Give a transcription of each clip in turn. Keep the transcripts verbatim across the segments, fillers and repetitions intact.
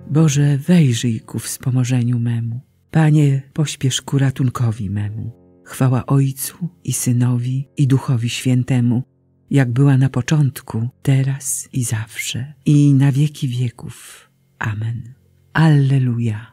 Boże, wejrzyj ku wspomożeniu memu. Panie, pośpiesz ku ratunkowi memu. Chwała Ojcu i Synowi i Duchowi Świętemu, jak była na początku, teraz i zawsze, i na wieki wieków. Amen. Alleluja.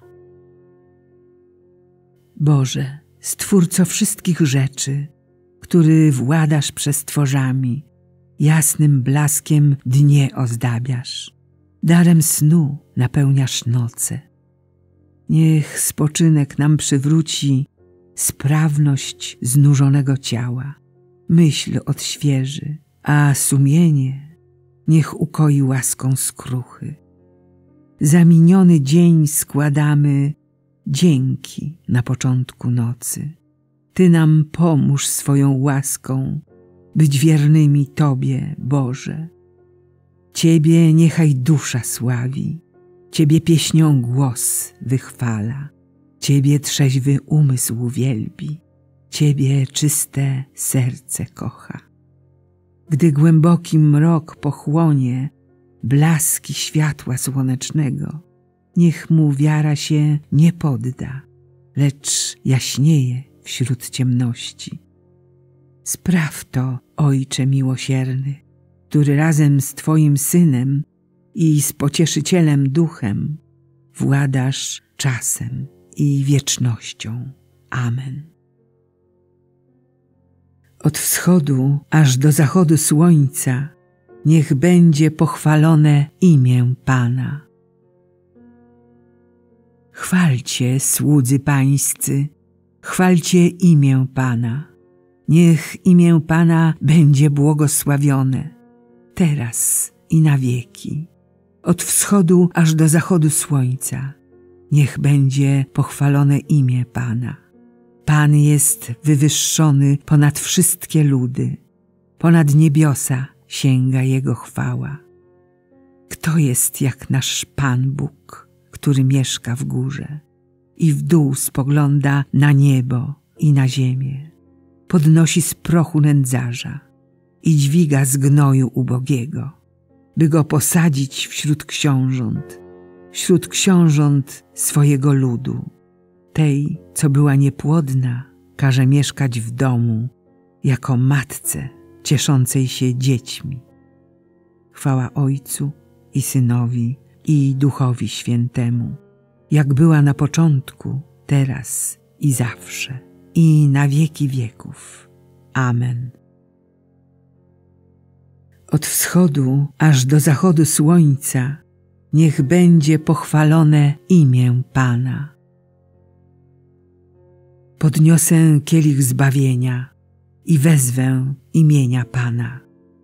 Boże, Stwórco wszystkich rzeczy, który władasz przestworzami, jasnym blaskiem dnie ozdabiasz, darem snu napełniasz noce. Niech spoczynek nam przywróci sprawność znużonego ciała, myśl odświeży, a sumienie niech ukoi łaską skruchy. Za miniony dzień składamy dzięki na początku nocy. Ty nam pomóż swoją łaską być wiernymi Tobie, Boże. Ciebie niechaj dusza sławi, Ciebie pieśnią głos wychwala, Ciebie trzeźwy umysł wielbi, Ciebie czyste serce kocha. Gdy głęboki mrok pochłonie blaski światła słonecznego, niech mu wiara się nie podda, lecz jaśnieje wśród ciemności. Spraw to, Ojcze miłosierny, który razem z Twoim Synem i z Pocieszycielem Duchem władasz czasem i wiecznością. Amen. Od wschodu aż do zachodu słońca niech będzie pochwalone imię Pana. Chwalcie, słudzy pańscy, chwalcie imię Pana. Niech imię Pana będzie błogosławione, teraz i na wieki. Od wschodu aż do zachodu słońca niech będzie pochwalone imię Pana. Pan jest wywyższony ponad wszystkie ludy, ponad niebiosa sięga Jego chwała. Kto jest jak nasz Pan Bóg, który mieszka w górze i w dół spogląda na niebo i na ziemię, podnosi z prochu nędzarza i dźwiga z gnoju ubogiego, by go posadzić wśród książąt, wśród książąt swojego ludu. Tej, co była niepłodna, każe mieszkać w domu, jako matce cieszącej się dziećmi. Chwała Ojcu i Synowi i Duchowi Świętemu, jak była na początku, teraz i zawsze, i na wieki wieków. Amen. Od wschodu aż do zachodu słońca niech będzie pochwalone imię Pana. Podniosę kielich zbawienia i wezwę imienia Pana.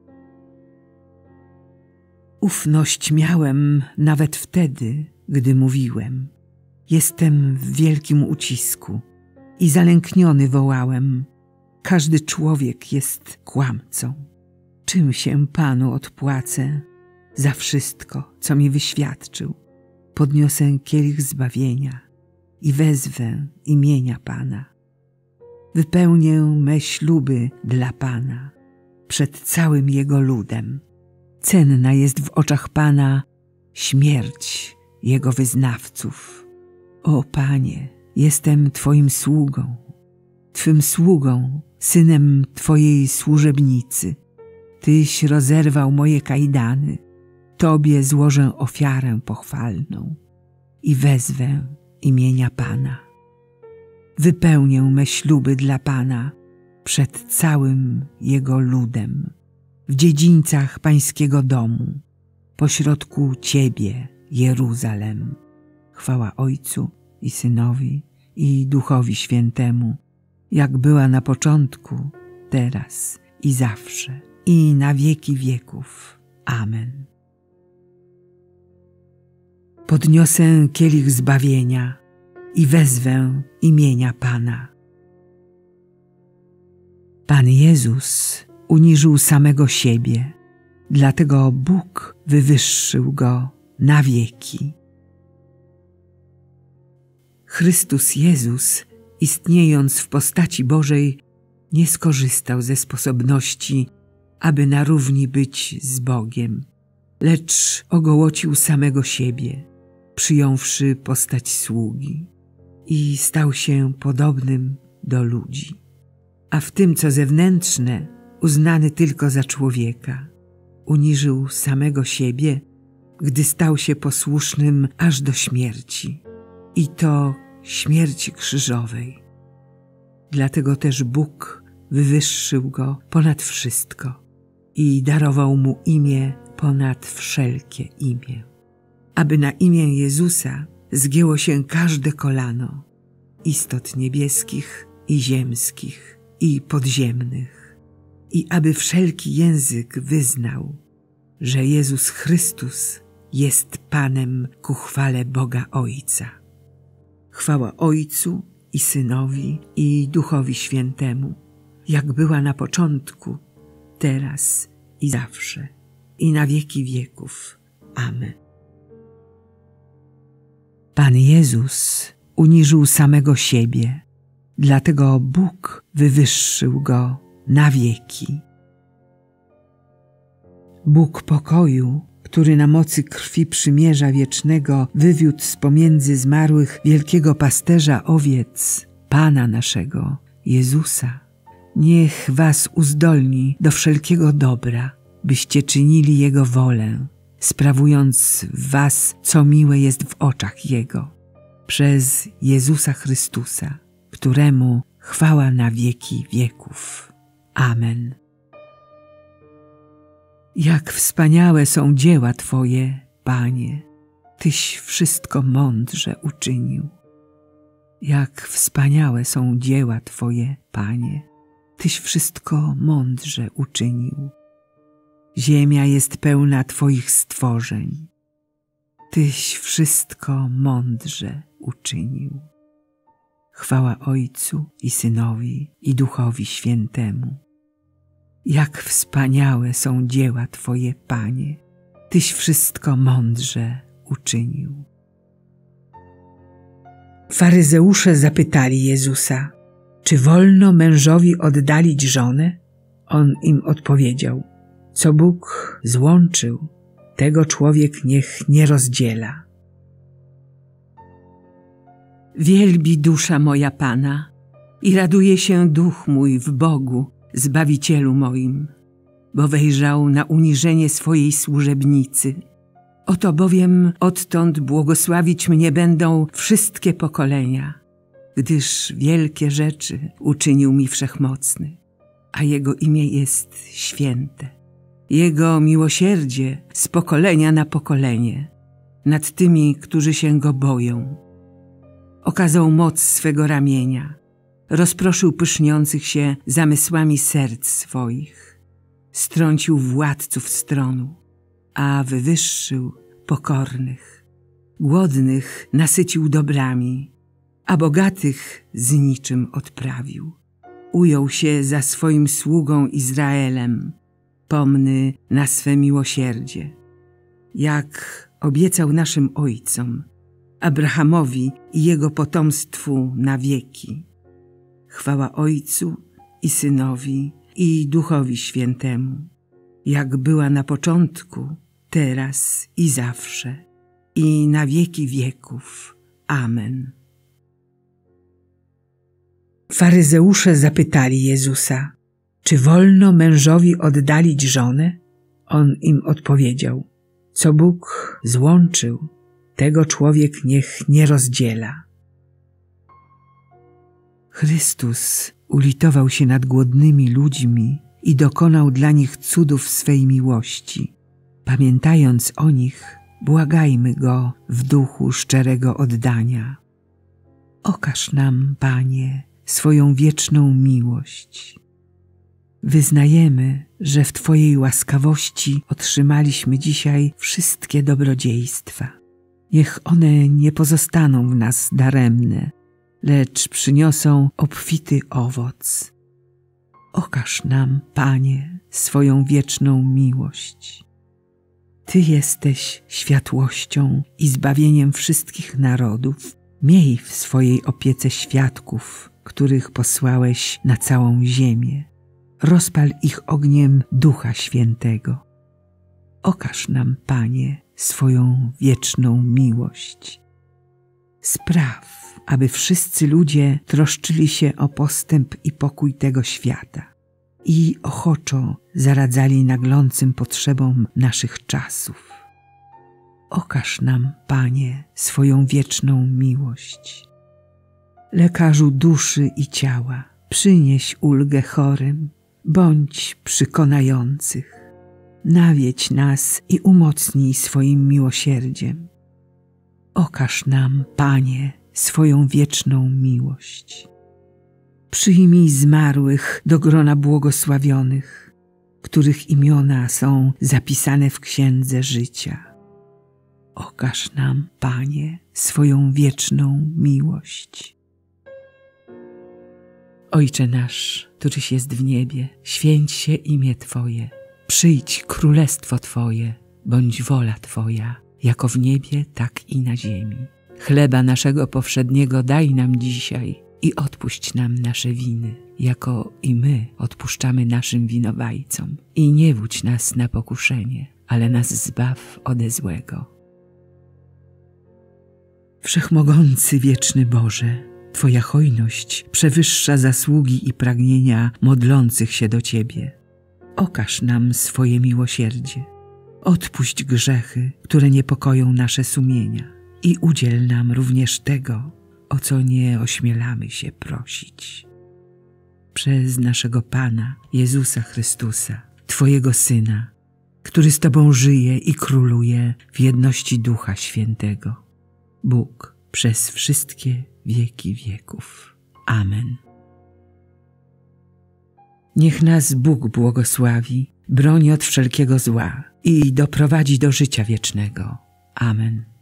Ufność miałem nawet wtedy, gdy mówiłem: jestem w wielkim ucisku, i zalękniony wołałem: każdy człowiek jest kłamcą. Czym się Panu odpłacę za wszystko, co mi wyświadczył? Podniosę kielich zbawienia i wezwę imienia Pana. Wypełnię me śluby dla Pana przed całym Jego ludem. Cenna jest w oczach Pana śmierć Jego wyznawców. O Panie, jestem Twoim sługą, Twym sługą, synem Twojej służebnicy. Tyś rozerwał moje kajdany, Tobie złożę ofiarę pochwalną i wezwę imienia Pana. Wypełnię me śluby dla Pana przed całym Jego ludem, w dziedzińcach Pańskiego domu, pośrodku Ciebie, Jeruzalem. Chwała Ojcu i Synowi i Duchowi Świętemu, jak była na początku, teraz i zawsze, i na wieki wieków. Amen. Podniosę kielich zbawienia i wezwę imienia Pana. Pan Jezus uniżył samego siebie, dlatego Bóg wywyższył Go na wieki. Chrystus Jezus, istniejąc w postaci Bożej, nie skorzystał ze sposobności, aby na równi być z Bogiem, lecz ogołocił samego siebie, przyjąwszy postać sługi i stał się podobnym do ludzi. A w tym, co zewnętrzne, uznany tylko za człowieka, uniżył samego siebie, gdy stał się posłusznym aż do śmierci, i to śmierci krzyżowej. Dlatego też Bóg wywyższył go ponad wszystko i darował mu imię ponad wszelkie imię, aby na imię Jezusa zgięło się każde kolano, istot niebieskich i ziemskich i podziemnych, i aby wszelki język wyznał, że Jezus Chrystus jest Panem ku chwale Boga Ojca. Chwała Ojcu i Synowi i Duchowi Świętemu, jak była na początku, teraz i zawsze, i na wieki wieków. Amen. Pan Jezus uniżył samego siebie, dlatego Bóg wywyższył go na wieki. Bóg pokoju, który na mocy krwi przymierza wiecznego wywiódł z pomiędzy zmarłych wielkiego pasterza owiec, Pana naszego, Jezusa, niech was uzdolni do wszelkiego dobra, byście czynili Jego wolę, sprawując w was, co miłe jest w oczach Jego, przez Jezusa Chrystusa, któremu chwała na wieki wieków. Amen. Jak wspaniałe są dzieła Twoje, Panie, Tyś wszystko mądrze uczynił. Jak wspaniałe są dzieła Twoje, Panie, Tyś wszystko mądrze uczynił. Ziemia jest pełna Twoich stworzeń. Tyś wszystko mądrze uczynił. Chwała Ojcu i Synowi i Duchowi Świętemu. Jak wspaniałe są dzieła Twoje, Panie, Tyś wszystko mądrze uczynił. Faryzeusze zapytali Jezusa, czy wolno mężowi oddalić żonę? On im odpowiedział, co Bóg złączył, tego człowiek niech nie rozdziela. Wielbi dusza moja Pana i raduje się duch mój w Bogu, Zbawicielu moim, bo wejrzał na uniżenie swojej służebnicy. Oto bowiem odtąd błogosławić mnie będą wszystkie pokolenia, gdyż wielkie rzeczy uczynił mi Wszechmocny, a Jego imię jest święte. Jego miłosierdzie z pokolenia na pokolenie nad tymi, którzy się Go boją. Okazał moc swego ramienia, rozproszył pyszniących się zamysłami serc swoich, strącił władców stronu, a wywyższył pokornych. Głodnych nasycił dobrami, a bogatych z niczym odprawił. Ujął się za swoim sługą Izraelem, pomny na swe miłosierdzie, jak obiecał naszym ojcom, Abrahamowi i jego potomstwu na wieki. Chwała Ojcu i Synowi i Duchowi Świętemu, jak była na początku, teraz i zawsze, i na wieki wieków. Amen. Faryzeusze zapytali Jezusa, czy wolno mężowi oddalić żonę? On im odpowiedział, co Bóg złączył, tego człowiek niech nie rozdziela. Chrystus ulitował się nad głodnymi ludźmi i dokonał dla nich cudów swej miłości. Pamiętając o nich, błagajmy Go w duchu szczerego oddania. Okaż nam, Panie, swoją wieczną miłość. Wyznajemy, że w Twojej łaskawości otrzymaliśmy dzisiaj wszystkie dobrodziejstwa. Niech one nie pozostaną w nas daremne, lecz przyniosą obfity owoc. Okaż nam, Panie, swoją wieczną miłość. Ty jesteś światłością i zbawieniem wszystkich narodów. Miej w swojej opiece świadków, których posłałeś na całą ziemię. Rozpal ich ogniem Ducha Świętego. Okaż nam, Panie, swoją wieczną miłość. Spraw, aby wszyscy ludzie troszczyli się o postęp i pokój tego świata i ochoczo zaradzali naglącym potrzebom naszych czasów. Okaż nam, Panie, swoją wieczną miłość. Lekarzu duszy i ciała, przynieś ulgę chorym, bądź przekonających. Nawiedź nas i umocnij swoim miłosierdziem. Okaż nam, Panie, swoją wieczną miłość. Przyjmij zmarłych do grona błogosławionych, których imiona są zapisane w Księdze Życia. Okaż nam, Panie, swoją wieczną miłość. Ojcze nasz, któryś jest w niebie, święć się imię Twoje. Przyjdź królestwo Twoje, bądź wola Twoja, jako w niebie, tak i na ziemi. Chleba naszego powszedniego daj nam dzisiaj i odpuść nam nasze winy, jako i my odpuszczamy naszym winowajcom. I nie wódź nas na pokuszenie, ale nas zbaw ode złego. Wszechmogący wieczny Boże, Twoja hojność przewyższa zasługi i pragnienia modlących się do Ciebie. Okaż nam swoje miłosierdzie. Odpuść grzechy, które niepokoją nasze sumienia i udziel nam również tego, o co nie ośmielamy się prosić. Przez naszego Pana Jezusa Chrystusa, Twojego Syna, który z Tobą żyje i króluje w jedności Ducha Świętego, Bóg przez wszystkie wieki wieków. Amen. Niech nas Bóg błogosławi, broni od wszelkiego zła i doprowadzi do życia wiecznego. Amen.